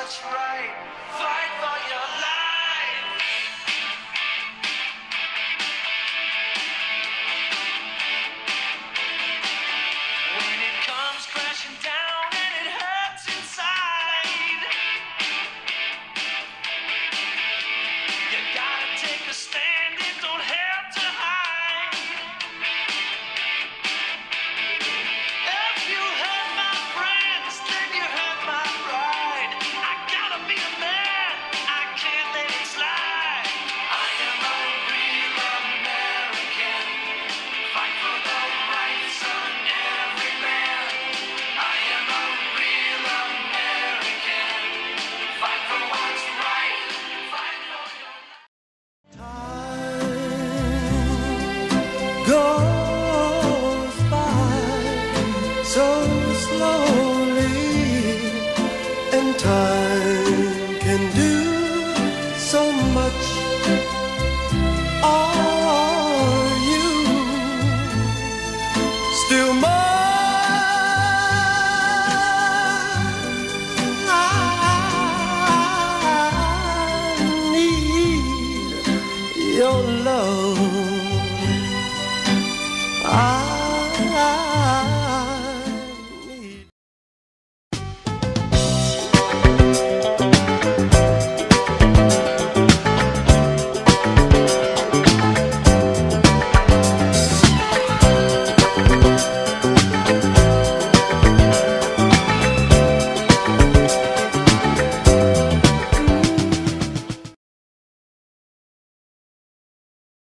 what's right. Fight for your life. When it comes crashing down and it hurts inside, you gotta take a stand, it don't have to hide. If you hurt my friends, then you hurt my pride. I gotta be a man, I can't let it slide. I am a real American, fight for the rights of every man. I am a real American, fight for what's right, fight for your Time goes by so slowly, and time can do so much